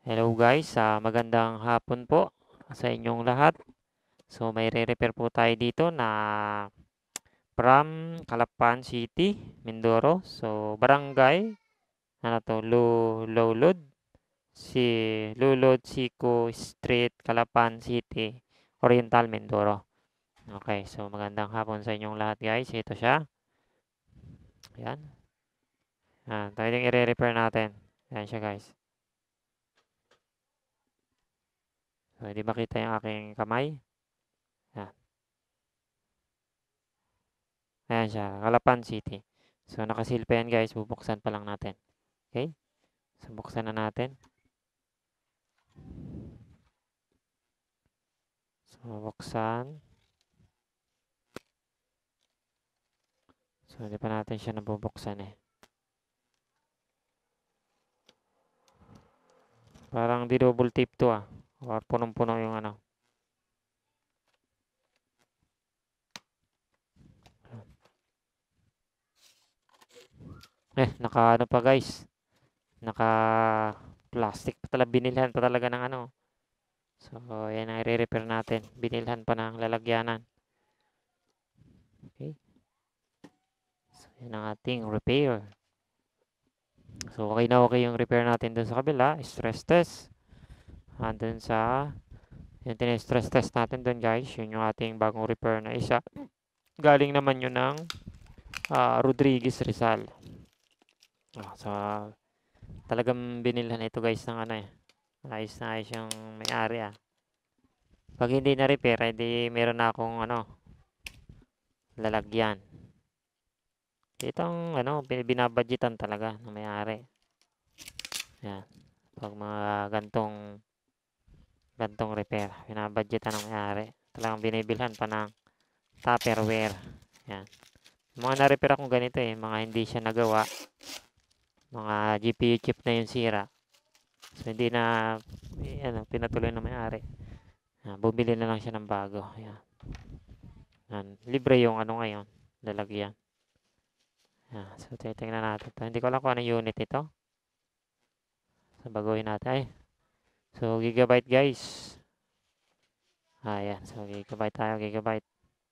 Hello guys, magandang hapon po sa inyong lahat. So may re-repair po tayo dito na from Calapan City, Mindoro. So barangay, ano to, Lulod, Lulod, Sico Street, Calapan City, Oriental, Mindoro. Okay, so magandang hapon sa inyong lahat guys. Ito siya. Yan. Tayo yung i-repair natin. Yan siya guys. So hindi makita yung aking kamay. Yan. Ayan siya, Calapan City. So, nakasil pa yan guys. Bubuksan pa lang natin. Okay? So, buksan na natin. So, buksan. So, hindi pa natin siya nabubuksan eh. Parang di double tip to ah. Or punong-puno yung ano. Naka ano pa guys. Naka plastic pa talaga. Binilhan pa talaga ng ano. So, yan ang i-repair natin. Binilhan pa ng lalagyanan. Okay? So, yan ang ating repair. So, okay na okay yung repair natin dun sa kabila. Stress test. Andun sa yung tine-stress test natin dun guys. Yun yung ating bagong repair na isa. Galing naman yun ng Rodriguez Rizal. So, talagang binilhan ito guys ng ano eh. Ayos na ayos yung may-ari ah. Pag hindi na repair, edi meron na akong ano, lalagyan. Itong ano, binabudgetan talaga ng may-ari. Yan. Pag mga gantong repair, binabudgetan ng may-ari. Talagang binibilhan pa ng Tupperware. Yan. Mga na-repair akong ganito eh, mga hindi siya nagawa. Mga GPU chip na yung sira. So, hindi na, pinatuloy na may-ari. Bumili na lang siya ng bago. Yan. Yan. Libre yung ano ngayon, lalagyan. Yan. So, titingnan natin ito. Hindi ko alam kung ano unit ito. So, baguhin natin. So, gigabyte guys. Yan. So, gigabyte tayo, gigabyte.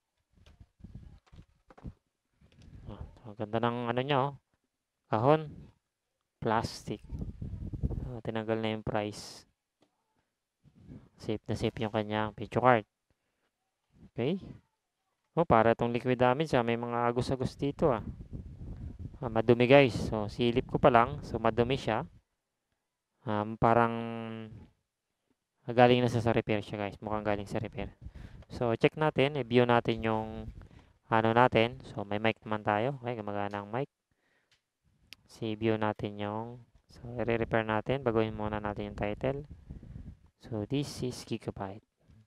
So, ganda ng ano niya oh. Kahon. Plastic. So, tinanggal na yung price. Safe na safe yung kanyang picture card. Okay. Para itong liquid damage may mga agos-agos dito ah. Madumi guys. So, silip ko pa lang. So, madumi siya. Parang galing na sa repair siya guys. Mukhang galing sa repair. So, check natin. I-view natin yung ano natin. So, may mic naman tayo. Okay, gumagana ang mic. I-view natin yung so, i-repair natin. Baguhin muna natin yung title. So, this is Gigabyte.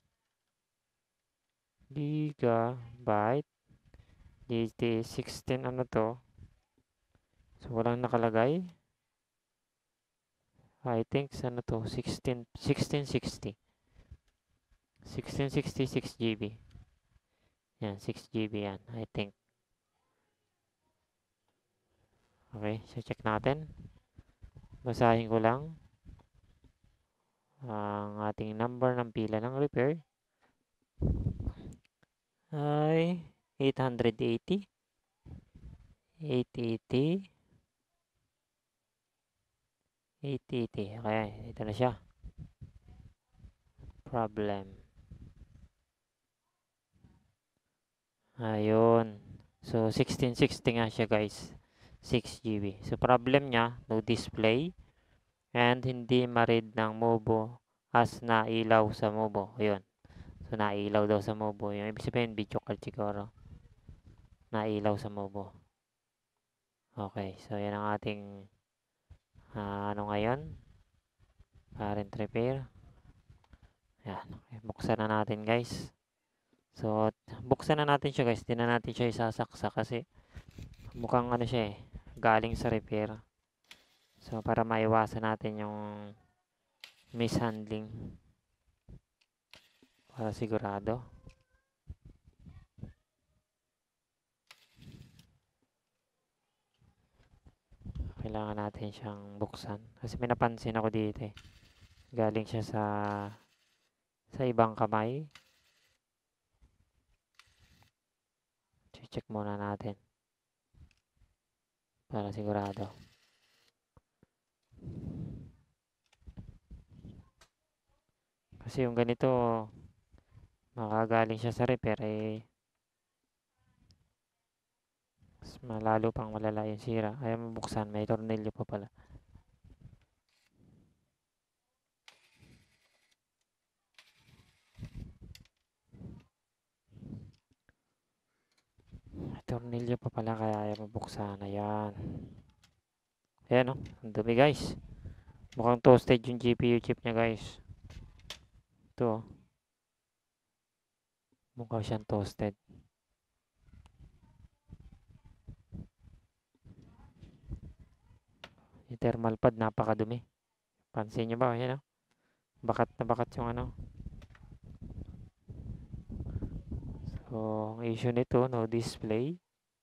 Gigabyte. This is 16 ano to. So, walang nakalagay. I think ano to, 1660. 1660, 6 GB. Yan, 6 GB yan, I think. Okay, so check natin. Basahin ko lang ang ating number ng pila ng repair ay 880, 880, 880. Okay, ito na siya. Problem. Ayun. So, 1660 nga siya guys. 6 GB. So, problem niya, no display and hindi ma-read ng Mobo as nailaw sa Mobo. Ayun. So, nailaw daw sa Mobo. Yung ibig sabihin, video card siguro. Nailaw sa Mobo. Okay. So, yan ang ating ano ngayon. Current repair. Yan. Okay. Buksan na natin guys. So, buksan na natin siya guys. Di na natin siya isasaksa kasi mukhang ano siya eh. Galing sa repair. So, para maiwasan natin yung mishandling. Para sigurado. Kailangan natin siyang buksan. Kasi may napansin ako dito eh. Galing siya sa ibang kamay. Check muna natin para sigurado. Kasi yung ganito, makagaling siya sa repair, mas malalo pang malala yung sira. Ayaw mabuksan, may tornilyo pa pala. May tornilyo pa pala kaya ayaw mabuksan. Ayan. Ayan o, ang dumi guys. Mukhang toasted yung GPU chip niya guys. Ito o. Mukha siyang toasted. Yung thermal pad napakadumi. Pansin nyo ba? Ayan o. Bakat na bakat yung ano. So, ang issue nito, no display.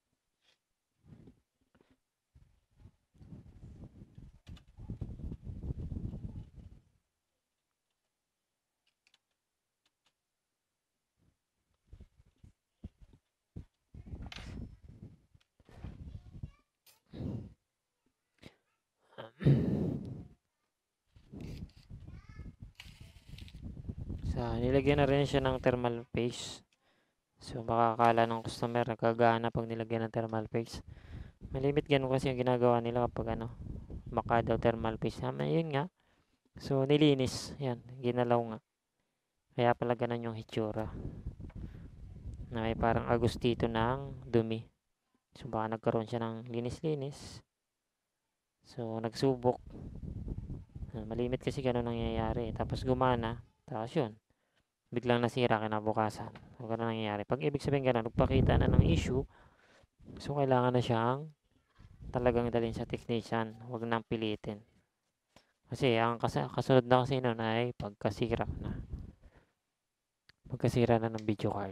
So, nilagyan na rin siya ng thermal paste. So, makakala ng customer nagkagana pag nilagyan ng thermal paste. Malimit ganun kasi yung ginagawa nila kapag ano, maka daw thermal paste. Yun nga. So, nilinis. Yan, ginalaw nga. Kaya pala ganun yung hitsura. Na may parang agustito ng dumi. So, baka nagkaroon siya ng linis-linis. So, nagsubok. Malimit kasi ganun nangyayari. Tapos gumana. Tapos yun. Biglang nasira kinabukasan. So, ganun nangyayari. Pag ibig sabihin ganun, nagpakita na ng issue. So, kailangan na siyang talagang dalhin sa technician. Huwag nang pilitin. Kasi ang kasunod na kasi nun ay pagkasira na. Pagkasira na ng video card.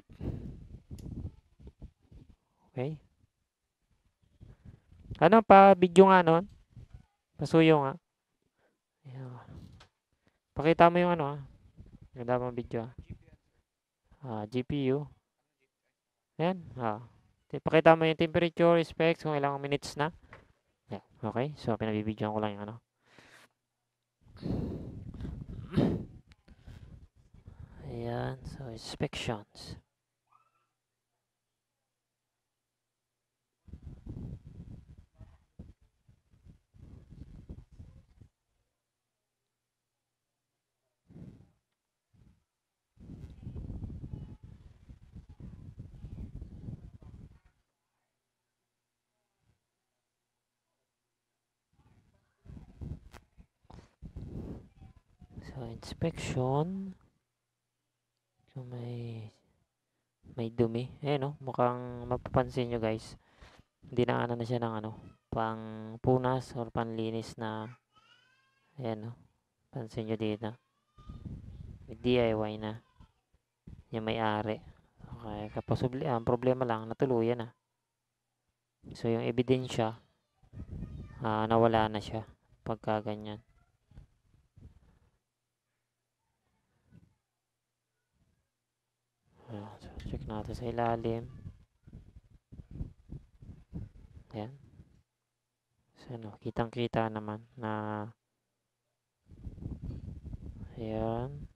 Okay? Ano pa video nga nun? Pasuyo nga. Ayan. Pakita mo yung ano ah. Ganda mong video ah. GPU. Ayan. Pakita mo yung temperature specs kung ilang minutes na. Yeah. Okay. So, pinabibidyoan ko lang yung ano. Ayan. So, inspections. So, inspection. So, may dumi. Ayan, no? Mukhang mapapansin nyo, guys. Hindi na ano na siya ng ano, pang punas or panlinis na, ayan, no? Pansin nyo dito. May DIY na. Yung may-ari. Okay, ang problema lang, natuluyan na. So, yung ebidensya, nawala na siya pagka ganyan. So, check natin sa ilalim. Ayan. So, ano, kitang-kita naman na ayan.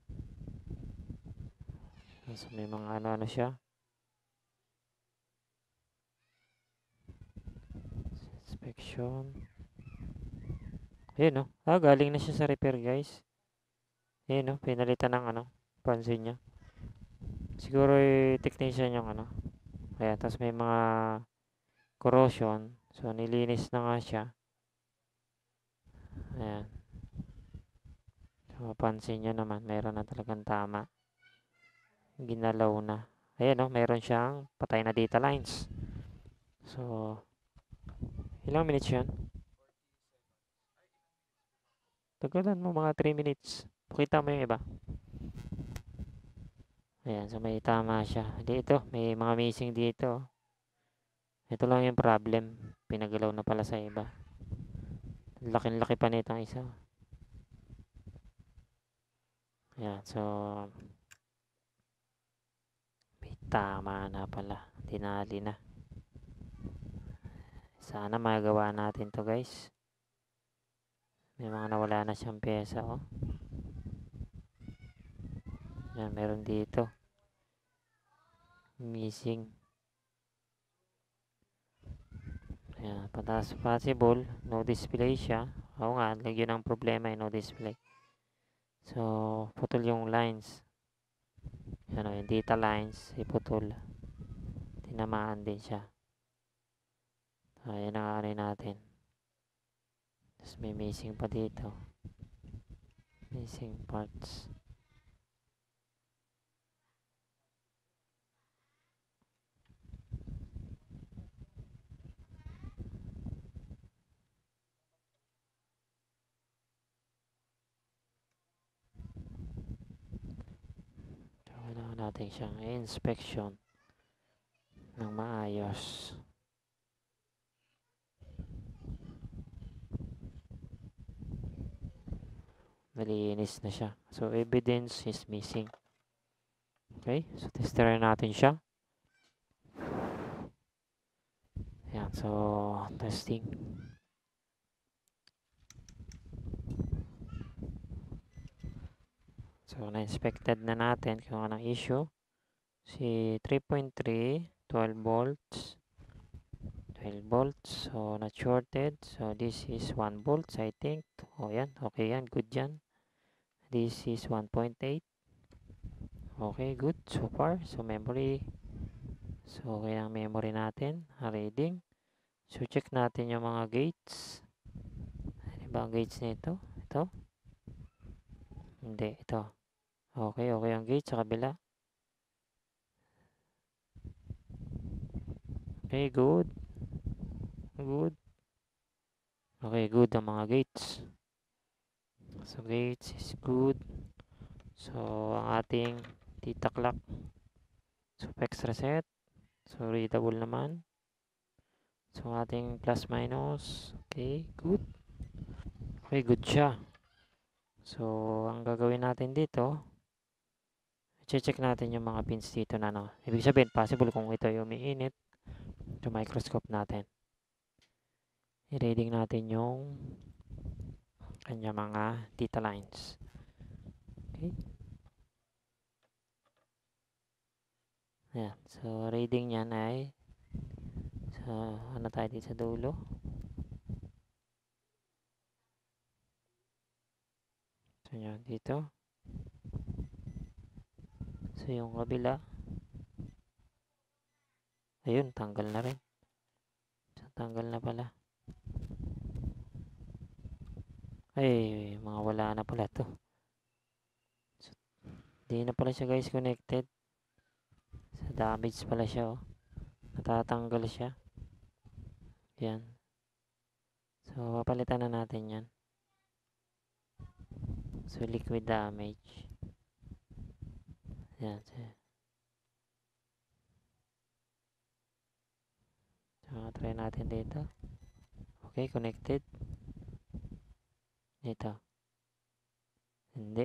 So, may mga ano-ano siya. Inspection. Ayan, no? Galing na siya sa repair, guys. Ayan, no? Pinalitan ng ano. Pansin niya. Siguro technician yung ano. Ayan, tapos may mga corrosion. So, nilinis na nga siya. Ayan. So, mapansin nyo naman, mayroon na talagang tama. Ginalaw na. Ayan, no? Mayroon siyang patay na data lines. So, ilang minutes yun? Tagalan mo mga 3 minutes. Pakita mo yung iba. Ayan, so may tama siya. Dito, may mga missing dito. Ito lang yung problem. Pinagalaw na pala sa iba. Laki-laki pa nitong isa. Ayan, so may tama na pala. Tinali na. Sana magawa natin to guys. May mga nawala na siyang pyesa, oh. Ayan, meron dito. Missing. Ayan, pataas possible. No display siya. Oo nga, lagyan ng problema no display. So, putol yung lines. Ayan, yung data lines, iputol. Tinamaan din siya. Ayan ang ano natin. Tapos may missing pa dito. Missing parts. So, kailangan natin siyang inspection ng maayos. Nalinis na siya. So, evidence is missing. Okay, so tester natin siya. Ayan, so testing. So, na-inspected na natin kung anong issue. Si 3.3, 12 volts. 12 volts, so not shorted. So, this is 1 volts, I think. O, yan, okay yan, good yan. This is 1.8. Okay, good so far. So, memory. So, okay ang memory natin. Reading. So, check natin yung mga gates. Ano ba ang gates nito? Ito? Hindi, ito. Okay, okay ang gate sa kabila. Okay, good. Good. Okay, good ang mga gates. So, gates is good. So, ang ating data clock. So, PEX reset. So, readable naman. So, ating plus minus. Okay, good. Okay, good siya. So, ang gagawin natin dito, check natin yung mga pins dito na no. Ibig sabihin, possible kung ito yung umiinit. Ito microscope natin. I-reading natin yung kanya mga data lines. Okay. Ayan. So, reading niyan ay ano tayo dito sa dulo? So, yan dito. So, yung kabila. Ayun, tanggal na rin. So, tanggal na pala. Ay, mga wala na pala to. So, di na pala siya guys connected. So, damage pala siya, oh. Natatanggal siya. Yan. So, papalitan na natin yan. So, liquid damage. Yan. So, try natin dito. Okay, connected. Dito. Hindi.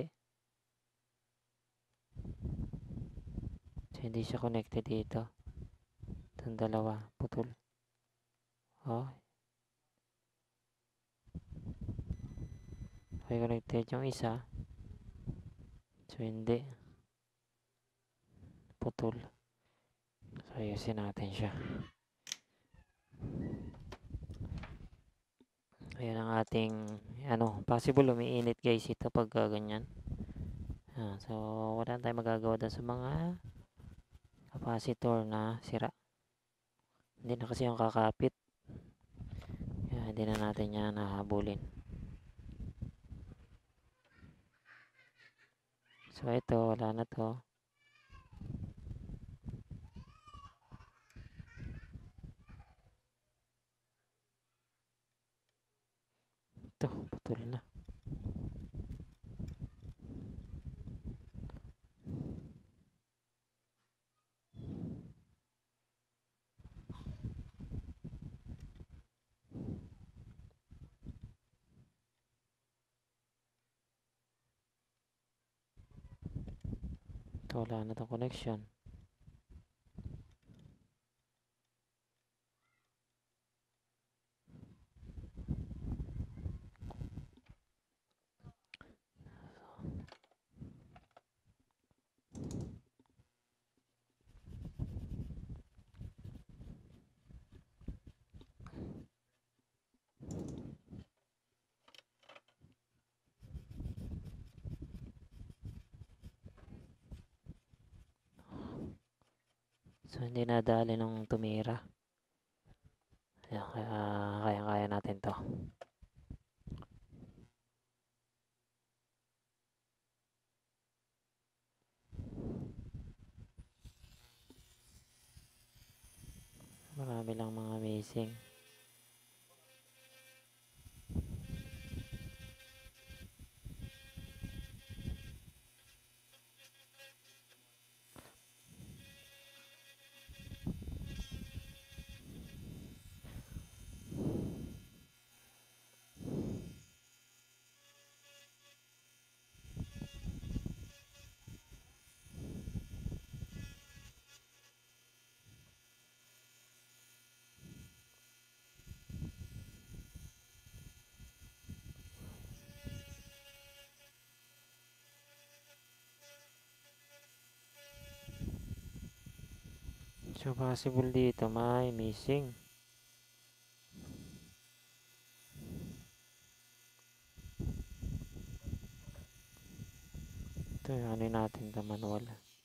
So, hindi siya connected dito. Itong dalawa. Putol. Oh. Okay, connected yung isa. So, hindi. Putol. So, ayusin natin siya. Ayan ang ating, possible umiinit guys ito pag ganyan. So, wala tayong magagawa doon sa mga capacitor na sira. Hindi na kasi yung kakapit. Kaya hindi na natin yan nahabulin. So, ito, wala na to. Ito, putol na. Ito, wala na itong connection. So, hindi nadali nung tumira. Ayan, kaya natin to. Marami lang mga missing. So, possible dito may missing. Ito, ano natin ito manual.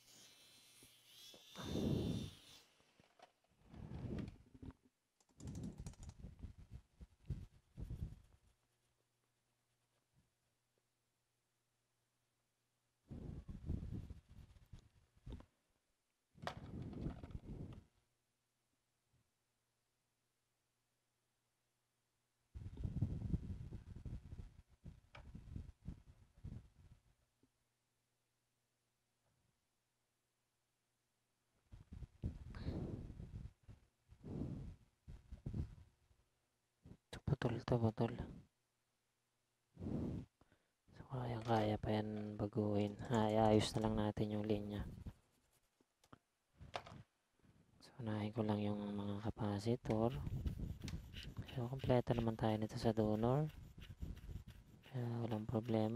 Ito, putol to, putol. So, kaya pa yan baguhin. Ayos na lang natin yung linya. So, unahin ko lang yung mga capacitor. So, kompleto naman tayo nito sa donor. Kaya walang problema.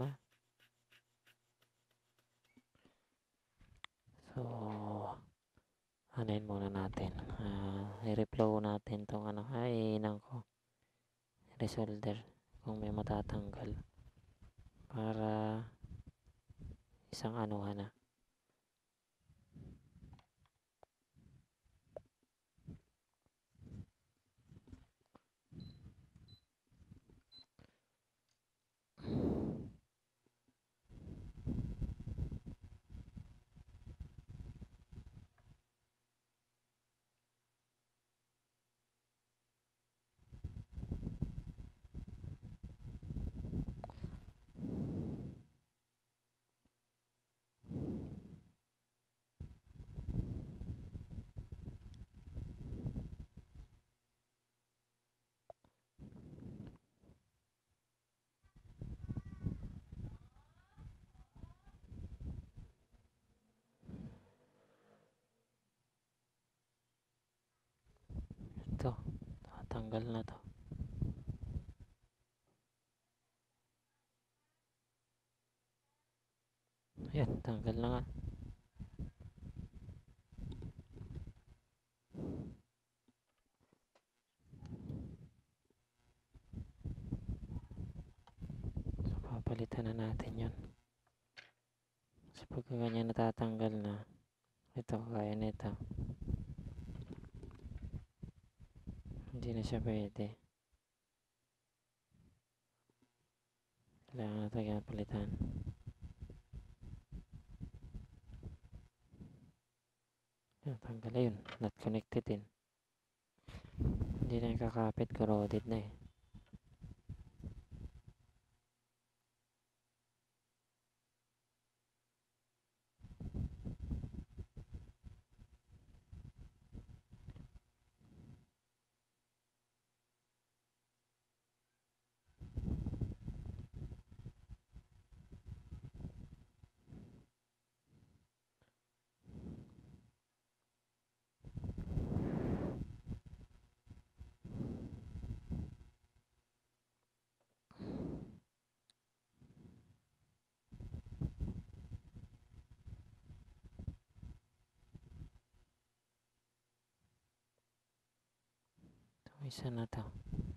So, anuhin muna natin. I-reflow natin tong ano. Inang ko. Resolder. Kung may matatanggal. Para isang anuhan na. Ito. Tanggal na to. Ayan, tanggal na nga. So, papalitan na natin yun. So, pagka ganyan natatanggal na, ito, kaya nito. Hindi na siya pwede. Kailangan na ito palitan. Ayan, tanggal na yun. Not connected din. Hindi na yung kakapit, corroded na eh. Isa na to.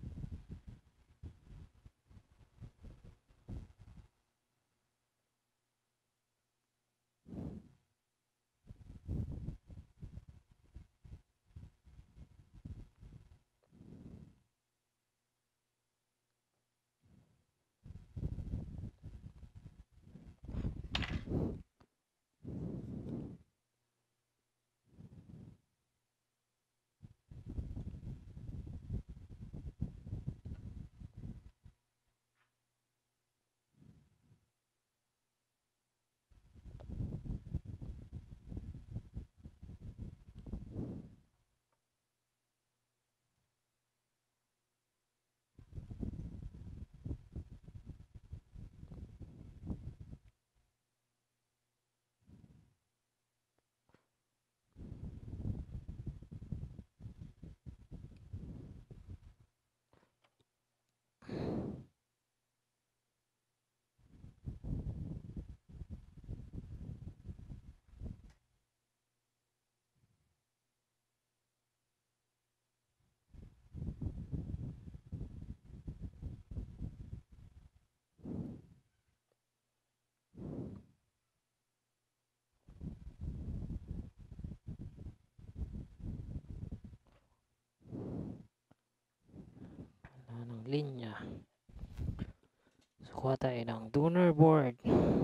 Wala ng linya. So, kuha tayo ng donor board.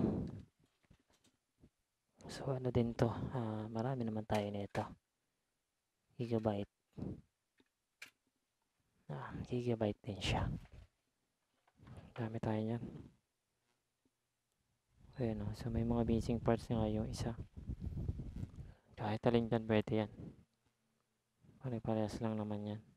So, ano din to? Marami naman tayo nito. Gigabyte. Gigabyte din siya. Dami tayo niyan. Ayan o. So, may mga missing parts nga yung isa. Kahit alin dyan, pwede yan. Pare-parehas lang naman yan.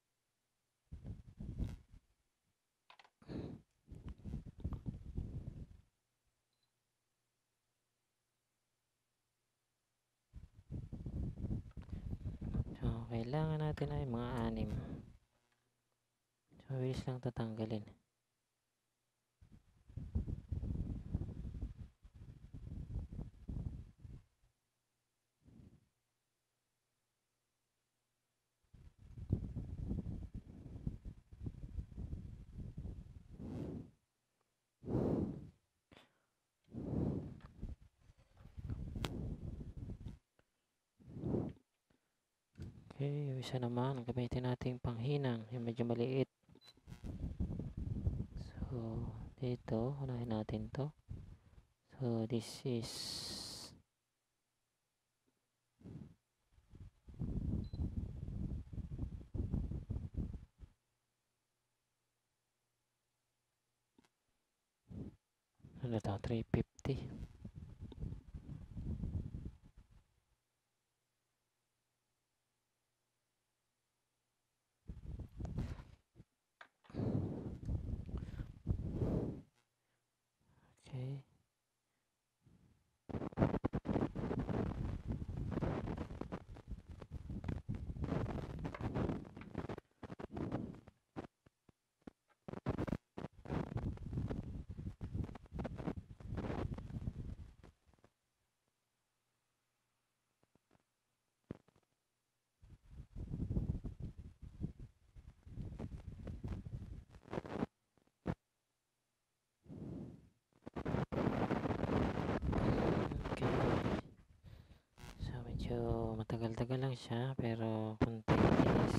So, kailangan natin ay mga 6. So, bilis lang tatanggalin. Okay, yung isa naman, gamitin natin panghinang, yung medyo maliit. So, dito, unahin natin to. So, this is ano to, 350. Okay. Okay. So, medyo matagal-tagal lang siya, pero continuous.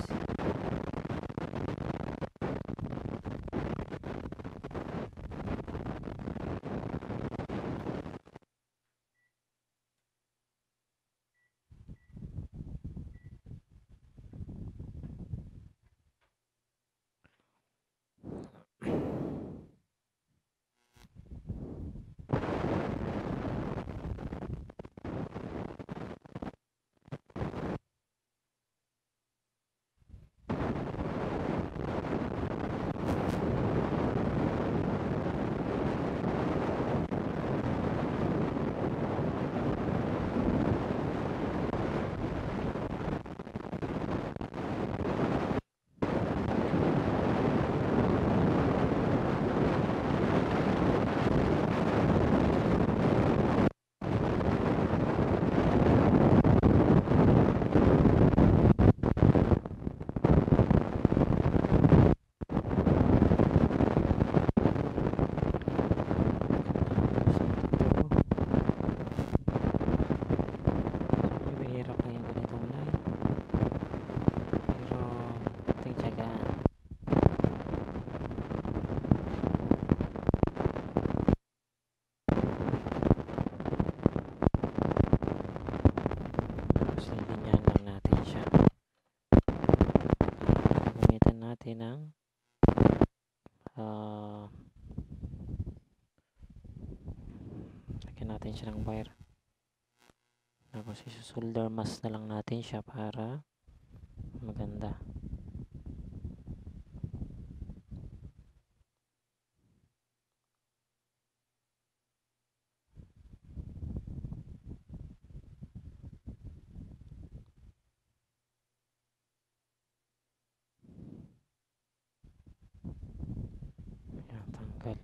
Lagyan natin siya ng wire. Tapos isusolder mask na lang natin siya para maganda. Ayan, tanggal.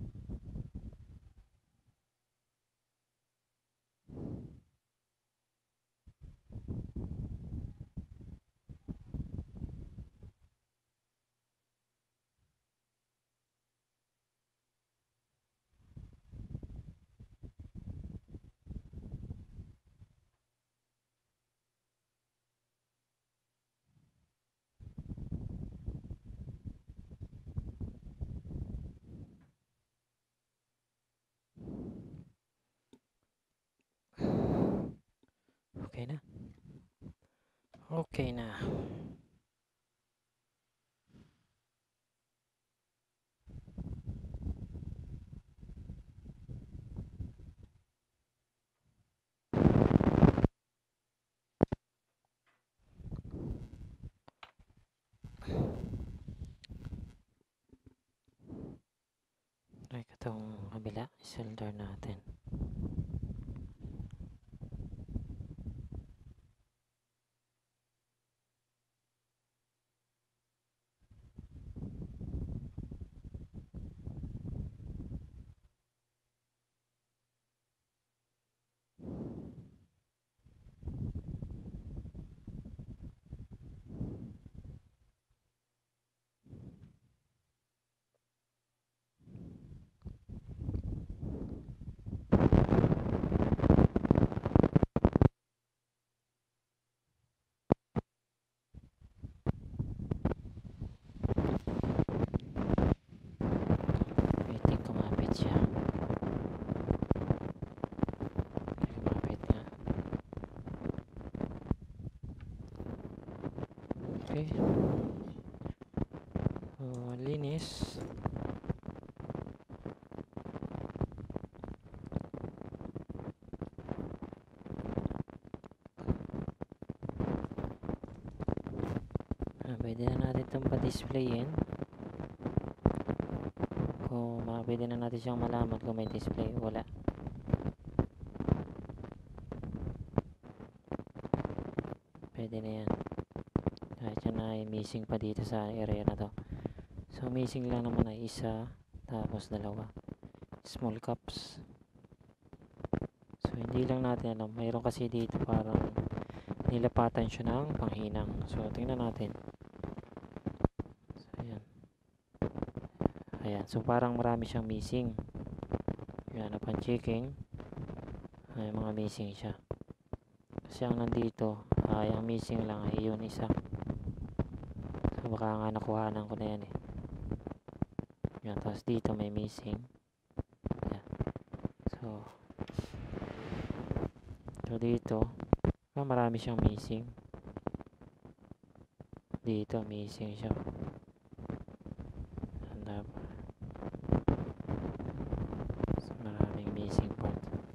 Okay na. Okay na. Try ko itong kabila. Isolder natin. Waiting, kumapit siya. Kumapit nga. Okay. So, linis. Pwede na natin itong pa-displayin. Pwede na natin siyang malaman kung may display o wala. Pwede na yan. Kahit yan ay missing pa dito sa area na to. So, missing lang naman ay isa, tapos dalawa. Small cups. So, hindi lang natin alam. Mayroon kasi dito parang nilapatan siya ng panghinang. So, tingnan natin. So, ayan. Ayan. So, parang marami siyang missing. Ayan, upon checking, ay mga missing siya. Kasi ang nandito, ay ang missing lang ay yun isa. So, baka nga nakuhanan ko na yan eh. Ayan, tapos dito may missing. Ayan. So dito, marami siyang missing. Dito, missing siya. So, maraming missing part.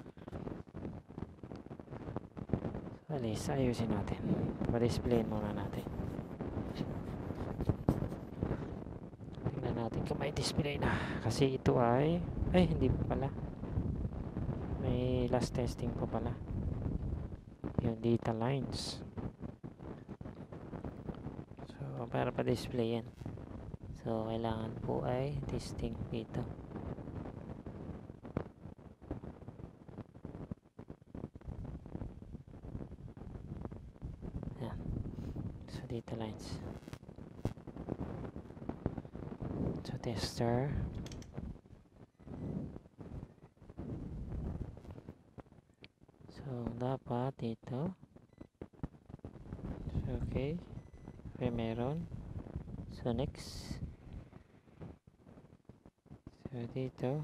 So, alis, ayusin natin. Pa-displayin muna natin. Tingnan natin kung may display na. Kasi ito ay hindi pa pala. May last testing pa pala. Yung data lines. So, para pa-display yan. So, kailangan po ay testing dito. Yan. So, data lines. So, tester. So, dapat dito. So, okay. Okay, meron. So, next. So, dito.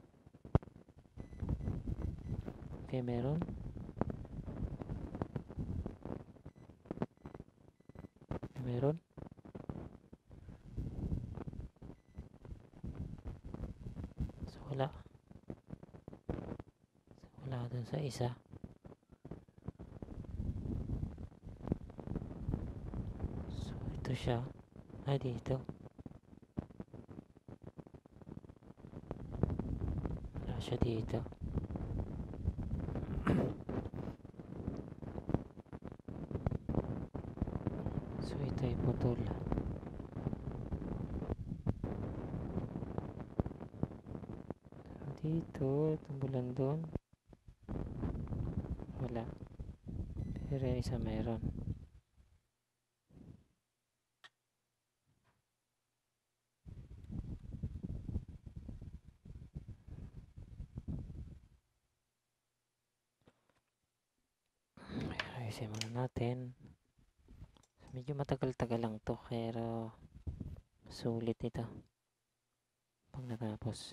Okay, meron. Okay, meron. So, wala. So, Wala dun sa isa. So, ito siya. Ay, dito. Wala siya dito. So, ito ay putol. So, dito. Tumbulan dun. Wala. Pero yung isa mayroon. Ayusin muna natin. Medyo matagal-tagal lang to. Pero sulit ito. Pag natapos.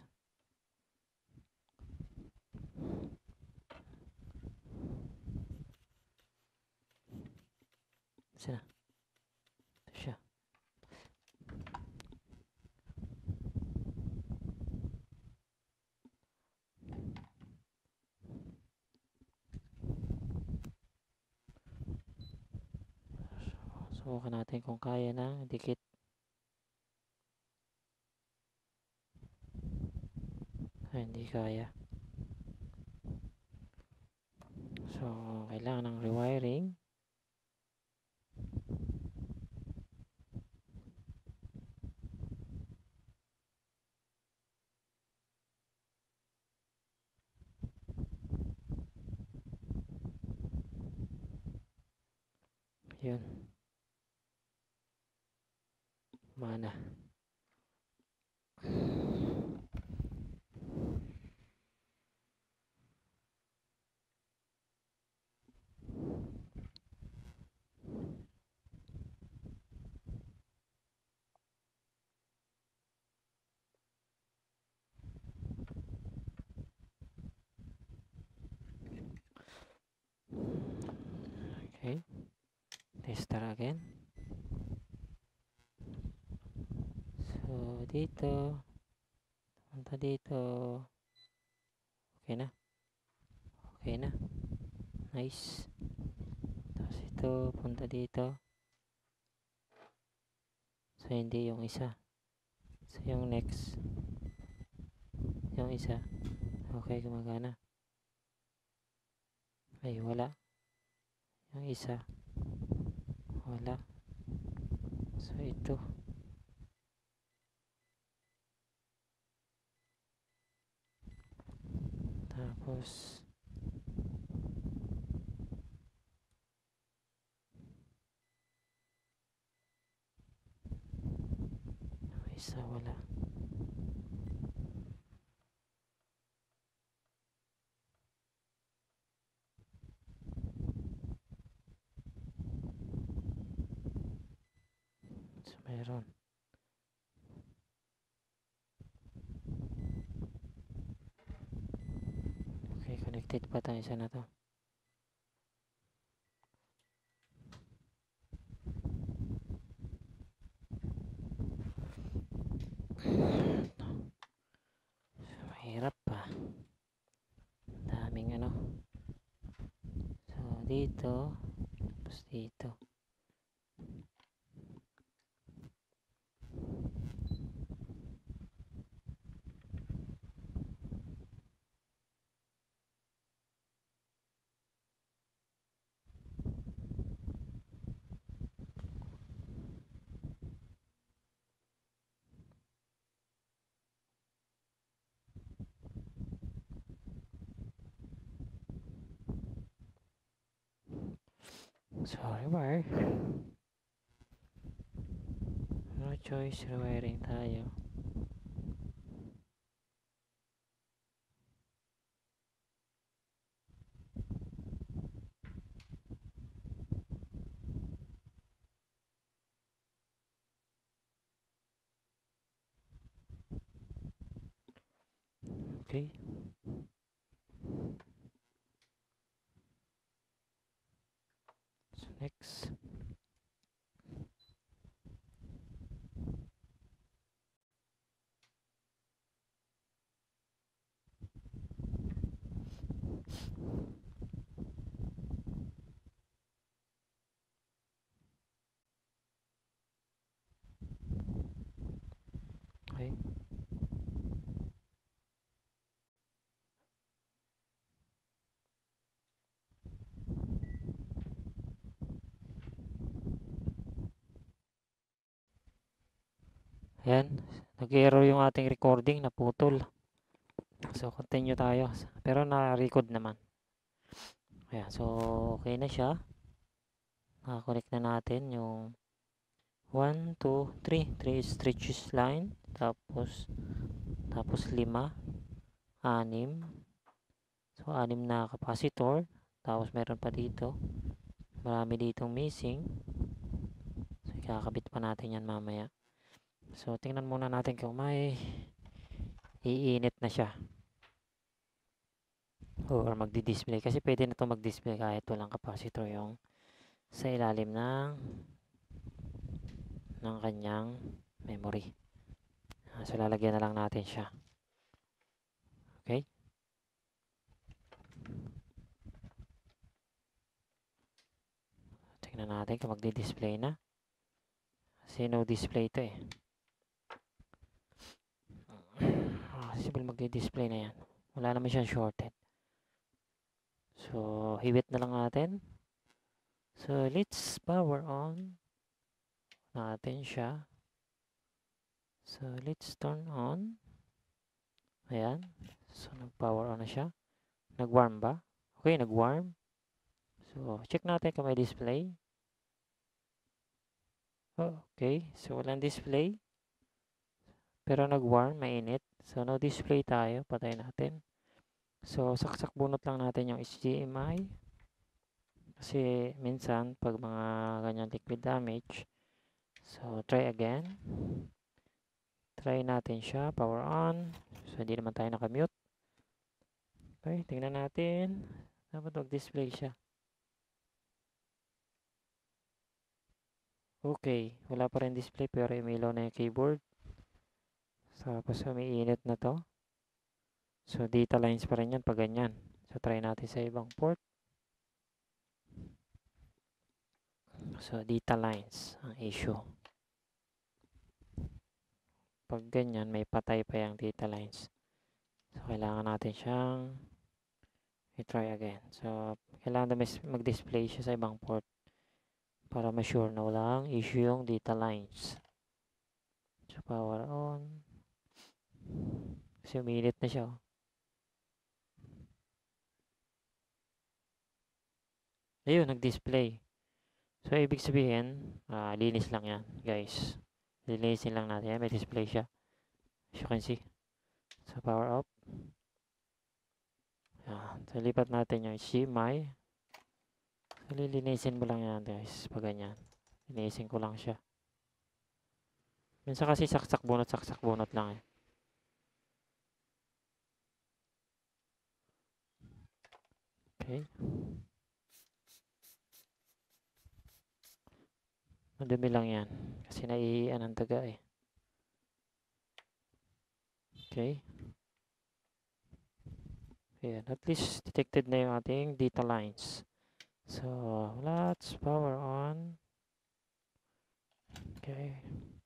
Isa na. Ito siya. Subukan natin kung kaya na. Dikit. Ay, hindi kaya. So, kailangan ng rewiring. Yun. Mana. Okay. Tester again. So, dito. Punta dito. Okay na. Okay na. Nice. Tapos ito, punta dito. So, hindi yung isa. So, yung next. Yung isa. Okay, gumagana. Ay, wala. Yung isa. Wala. So, ito. Tapos, yung isa wala. So, meron. Okay, connected pa tayo sa na to. Mahirap pa. Daming ano. So, dito. Tapos dito. Sorry, wire. No choice, rewiring tayo. Okay. So, next. Okay. Ayan. Nag-error yung ating recording. Naputol. So, continue tayo. Pero na-record naman. Ayan. So, okay na siya. Nakakonect na natin yung 1, 2, 3. 3 stretches line. Tapos 5, 6. So, 6 na capacitor. Tapos meron pa dito. Marami ditong missing. So, ikakabit pa natin yan mamaya. So, tingnan muna natin kung may iinit na siya. Or magdi-display. Kasi pwede na ito mag-display kahit walang capacitor yung sa ilalim ng kanyang memory. So, lalagyan na lang natin siya. Okay? Tingnan natin kung magdi-display na. Kasi no display ito eh. Simple magdi-display na yan. Wala naman siyang shorted. So, hiwit na lang natin. So, let's power on natin siya. So, let's turn on. Ayan. So, nag-power on na siya. Nag-warm ba? Okay, nag-warm. So, check natin kung may display. Okay, so walang display. Pero nag-warm, mainit. So, no display tayo. Patay natin. So, saksak bunot lang natin yung HDMI. Kasi, minsan, pag mga ganyan liquid damage. So, try again. Try natin siya. Power on. So, hindi naman tayo nakamute. Okay, tingnan natin. Dapat mag-display siya. Okay, wala pa rin display pero umilaw na yung keyboard. Tapos umiinit na to. So, data lines pa rin yan pag ganyan. So, try natin sa ibang port. So, data lines ang issue. Pag ganyan, may patay pa yung data lines. So, kailangan natin siyang i-try again. So, kailangan na mag-display siya sa ibang port para ma-sure na walang issue yung data lines. So, power on. Kasi umiinit na siya. Ayun, nag-display. So, ibig sabihin, linis lang yan, guys. Linisin lang natin yan. May display siya. As you can see. So, power up. Yan. So, lipat natin yung HDMI. So, lilinisin mo lang yan, guys. Pag ganyan. Linisin ko lang siya. Minsan kasi saksak bunot lang eh. Okay. Madumi lang yan. Kasi naiiyan ang taga eh. Okay. Ayan. At least detected na yung ating data lines. So, let's power on. Okay.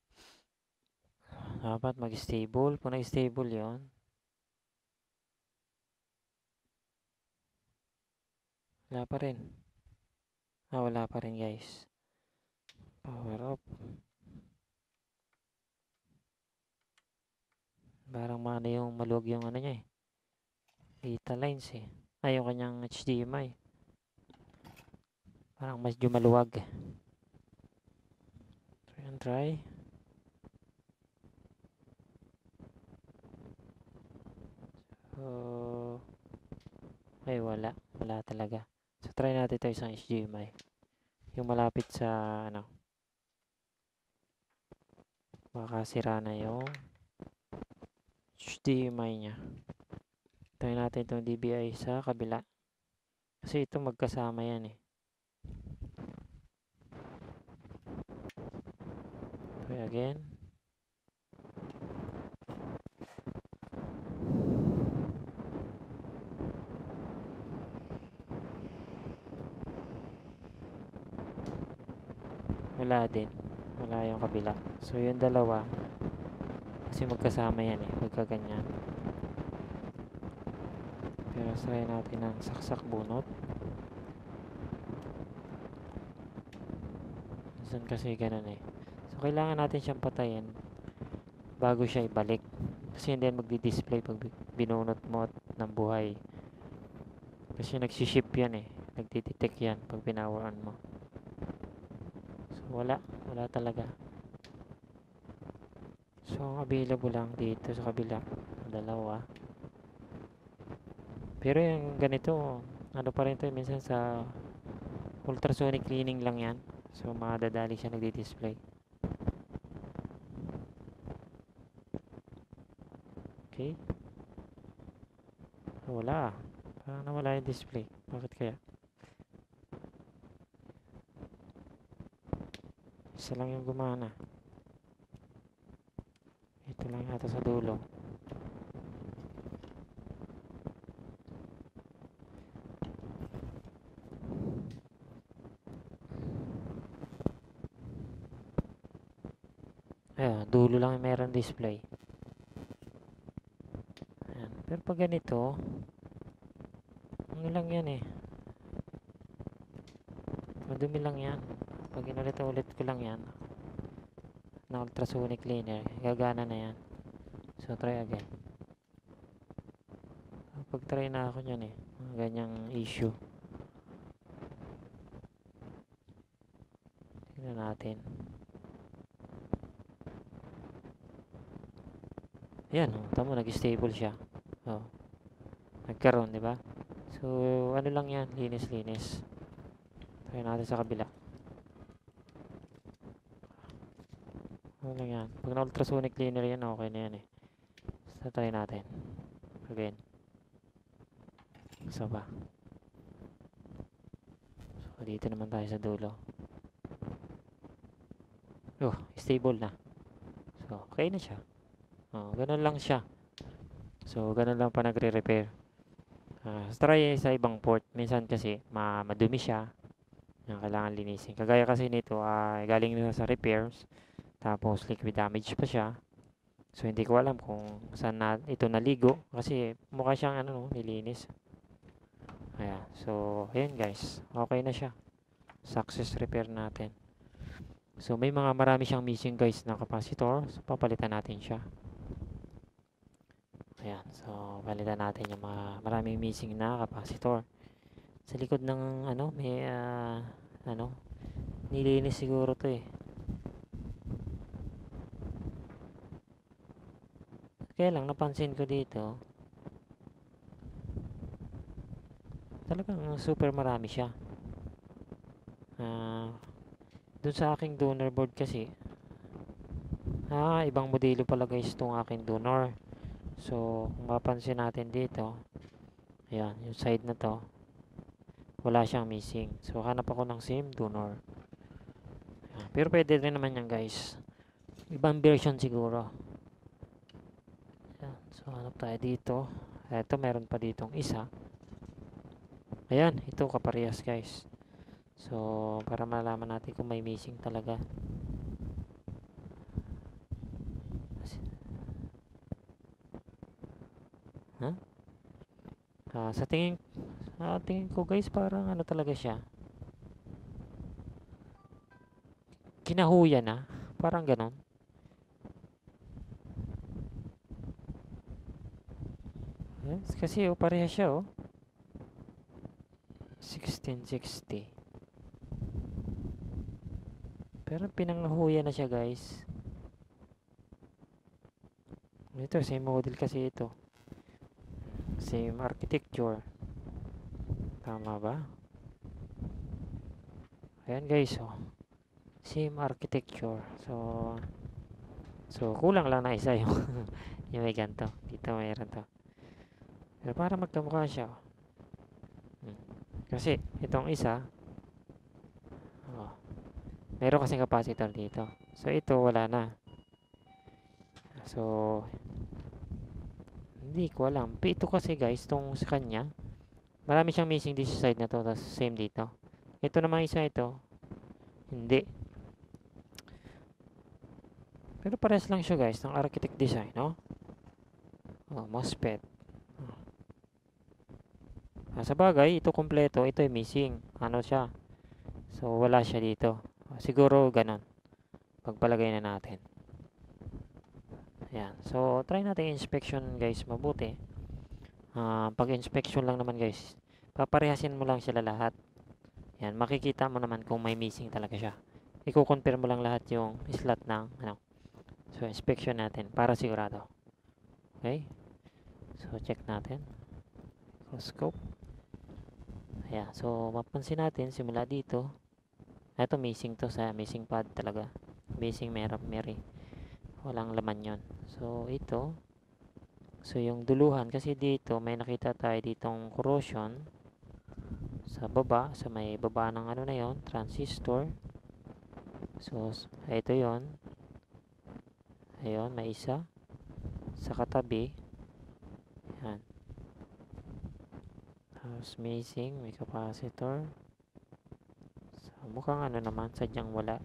Dapat mag-stable. Kung nag-stable yun. Wala pa rin. Wala pa rin guys. Power up. Parang yung maluwag yung ano niya eh. Data lines eh. Yung kanyang HDMI. Parang medyo maluwag. Try and try. So, wala. Wala talaga. So, try natin ito isang HDMI. Yung malapit sa, baka sira na yung HDMI niya. Try natin itong DBI sa kabila. Kasi ito magkasama yan eh. Try again. Wala din. Wala yung kabila. So, yung dalawa, kasi magkasama yan eh. Pagka ganyan. Pero try natin ang saksak bunot. Minsan kasi ganun eh. So, kailangan natin siyang patayin bago siya ibalik. Kasi hindi yan magdi-display pag binunot mo at ng buhay. Kasi nagsiship yan eh. Nagtititake yan pag pinawaran mo. So, wala. Wala talaga. So, ang available lang dito sa kabila. Dalawa. Pero yung ganito, ano pa rin to, minsan sa ultrasonic cleaning lang yan. So, madadali siya nagdi-display. Okay. So, wala. Parang nawala yung display. Bakit kaya? Isa lang yung gumana. Ito lang yata sa dulo. Ayan, dulo lang yung meron display. Ayan. Pero pag ganito, ano lang yan eh. Madumi lang yan. Pag inulit-ulit ko lang yan, na ultrasonic cleaner, gagana na yan. So, try again. Pag try na ako nyan eh, mga ganyang issue. Tingnan natin. Ayan, oh, tamo, nag-stable siya. Oh, nagkaroon, di ba? So, ano lang yan, linis-linis. Try natin sa kabila. Ano lang yan. Pag na-ultrasonic cleaner yan, okay na yan eh. So, try natin. Again. So ba? So, dito naman tayo sa dulo. Oh, stable na. So, okay na siya. Oh, ganun lang siya. So, ganun lang pa nagre-repair. Try sa ibang port. Minsan kasi, madumi siya. Kailangan linisin. Kagaya kasi nito, galing nila sa repairs. Tapos, liquid damage pa siya. So, hindi ko alam kung saan na ito naligo. Kasi, mukha siyang nilinis. Ayan. So, ayan guys. Okay na siya. Success repair natin. So, may marami siyang missing guys na capacitor. So, papalitan natin siya. Ayan. So, palitan natin yung maraming missing na capacitor. Sa likod ng, may, nilinis siguro to eh. Kaya lang, napansin ko dito, talagang super marami siya. Dun sa aking donor board kasi, ibang modelo pala guys itong aking donor. So, kung mapansin natin dito, ayan, yung side na to, wala siyang missing. So, hanap ako ng same donor. Ayan. Pero pwede rin naman yan guys. Ibang version siguro. Ayan. So, hanap tayo dito. Ito, meron pa ditong isa. Ayan, ito kaparehas guys. So, para malaman natin kung may missing talaga. Sa tingin ko guys, parang talaga siya. Kinahuyan na. Parang ganon. Yes, kasi parehas siya 1660. Pero pinanghuyan na siya guys. Ito, same model kasi ito. Same architecture. Tama ba? Ayan guys, same architecture. So kulang lang na isa yung yung may ganito. Dito mayroon to. Pero para magkamukha siya. Kasi itong isa, meron kasing capacitor dito. So ito wala na. So hindi ko alam. Ito kasi guys, itong sa kanya, marami siyang missing dito sa side na to. Tapos same dito. Ito naman isa ito. Hindi. Pero pares lang siya guys ng architect design, no? Oh, MOSFET. Sa bagay, ito kompleto, ito ay missing. Ano siya? So, wala siya dito. Siguro ganon. Pagpalagay na natin. Ayan. So, try natin inspection guys mabuti. Pag inspection lang naman guys, paparehasin mo lang sila lahat. Yan, makikita mo naman kung may missing talaga siya. I-confirm mo lang lahat yung slot ng ano. So, inspection natin para sigurado. Okay? So, check natin. Microscope. Ayan. So, mapansin natin simula dito. Ito missing to sa missing pad talaga. Missing Mary. Walang laman yon. So, ito. So, yung duluhan, kasi dito, may nakita tayo ditong corrosion sa baba, sa may baba ng ano na yon, transistor. So, ito yon. Ayun, may isa. Sa katabi. Yan. Tapos, missing, may capacitor. So, mukhang ano naman, sadyang wala.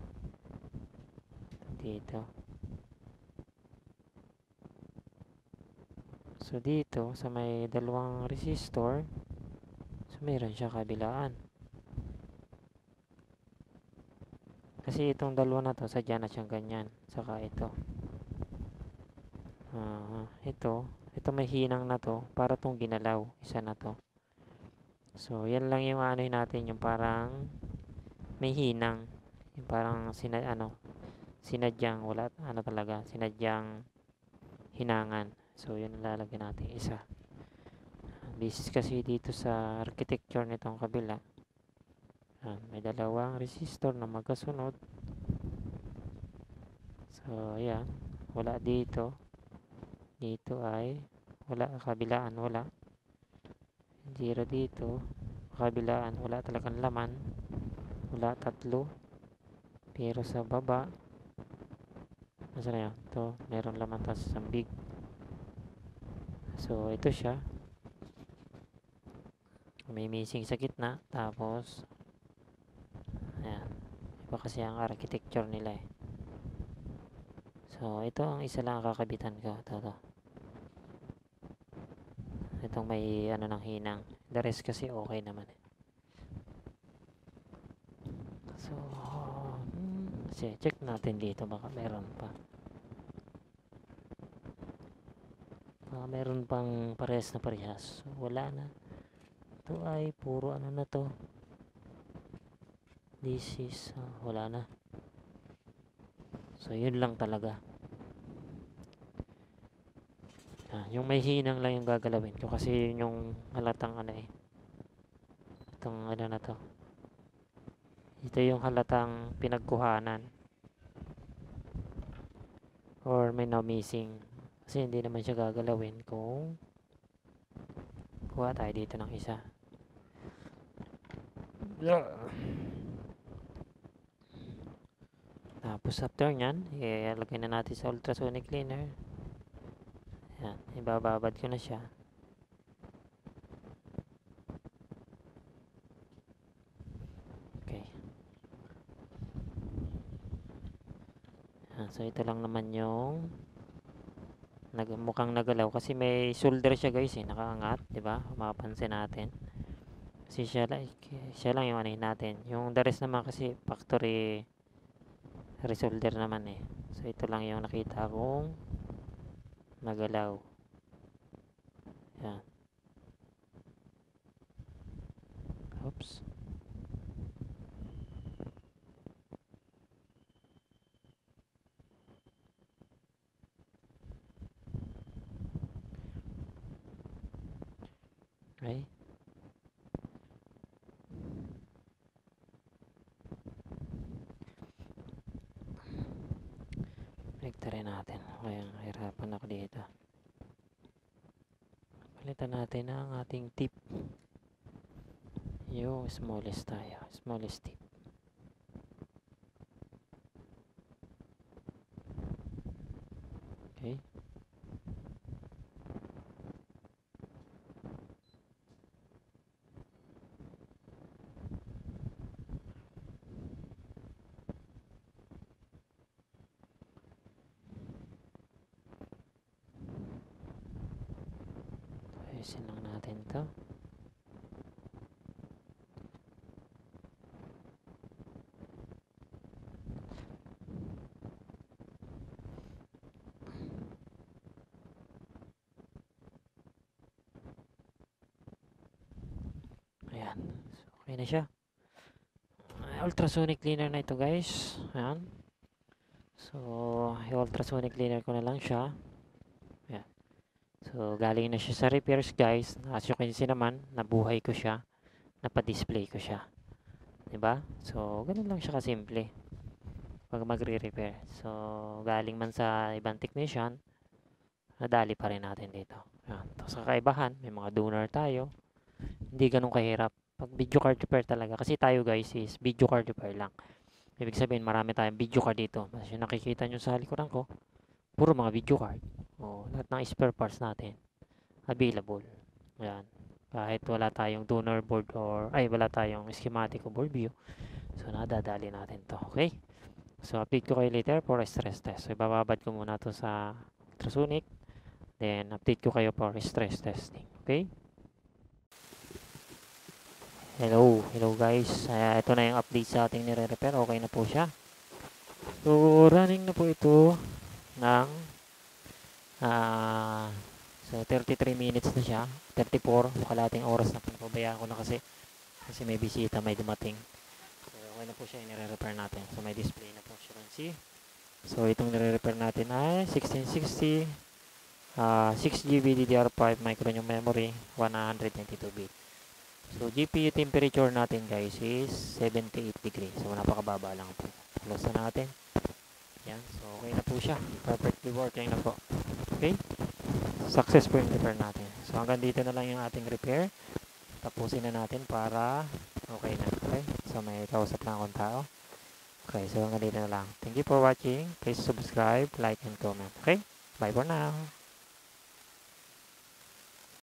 Dito. So, dito, sa may dalawang resistor, so, mayroon siya kabilaan. Kasi itong dalawa na to, sadya na siyang ganyan. Saka ito. Ito may hinang na to, para tong ginalaw. Isa na to. So, yan lang yung ano natin, yung parang may hinang. Yung parang sinadyang, wala, ano talaga, sinadyang hinangan. So, yun ang lalagyan natin isa. This kasi dito sa architecture nitong kabila. May dalawang resistor na magkasunod. So, ayan. Wala dito. Dito ay wala. Kabilaan wala. 0 dito. Kabilaan wala talagang laman. Wala, 3. Pero sa baba, nasa na yun? Ito, meron laman tapos isang big. So, ito siya. May missing sa gitna. Tapos, ayan. Iba kasi ang architecture nila eh. So, ito ang isa lang kakabitan ko. Ito. Itong may ano ng hinang. The rest kasi okay naman eh. So, check natin dito. Baka meron pa. Baka meron pang parehas. So, wala na. Ito ay puro ano na to. This is, wala na. So, yun lang talaga. Yung may hinang lang yung gagalawin ko kasi yun yung halatang ano eh. Itong ano na to. Ito yung halatang pinagkuhanan. Or may na missing. Kasi hindi naman siya gagalawin kung kuha tayo dito ng isa. Tapos after nyan, ilalagay na natin sa ultrasonic cleaner. Yan, ibababad ko na siya. Okay. Yan, so ito lang naman yung mukhang nagalaw kasi may shoulder siya guys eh, nakaangat, 'di ba? Mapapansin natin. Kasi siya lang yung anahin natin. Yung the rest naman kasi factory resolder naman eh. So ito lang yung nakita kong nagalaw. Yan. Oops. Okay. Rin natin. Kaya hirapan ako dito. Palitan natin ang ating tip. Yung smallest tayo. Smallest tip. Okay. Ayusin lang natin to. Ayan. So, okay na siya. Ultrasonic cleaner na ito guys. Ayan. So, i-ultrasonic cleaner ko na lang siya. Ayan. So, galing na siya sa repairs guys. As you can see naman, nabuhay ko siya. Napa-display ko siya. Diba? So, ganun lang siya kasimple. Pag magre-repair. So, galing man sa ibang technician, nadali pa rin natin dito. Ayan. Tapos kakaibahan, may mga donor tayo. Hindi ganun kahirap. Pag video card repair talaga. Kasi tayo guys is video card repair lang. Ibig sabihin, marami tayong video card dito. Mas yung nakikita nyo sa likuran ko, puro mga video card. O, lahat ng spare parts natin, available. Ayan. Kahit wala tayong donor board or, ay, wala tayong schematic o board view. So, nadadali natin to. Okay? So, update ko kayo later for stress test. So, ibababad ko muna to sa ultrasonic. Then, update ko kayo for stress testing. Okay? Hello guys. Ito na yung update sa ating nire-repair. Okay na po siya. So, running na po ito ng so 33 minutes na siya. 34. So, kalating oras na pinapabayaan ko na kasi may bisita, may dumating. So, okay na po siya. Nire-repair natin. So, may display na po siya. See? So, itong nire-repair natin ay 1660 6GB DDR5 micro yung memory, 192 bit. So, GPU temperature natin guys is 78 degrees. So, napakababa lang po. Close na natin. Yan. So, okay na po siya. Perfectly working na po. Okay? Success po yung repair natin. So, hanggang dito na lang yung ating repair. Tapusin na natin para okay na. Okay? So, may kausap na akong tao. Okay. So, hanggang dito na lang. Thank you for watching. Please subscribe, like, and comment. Okay? Bye for now.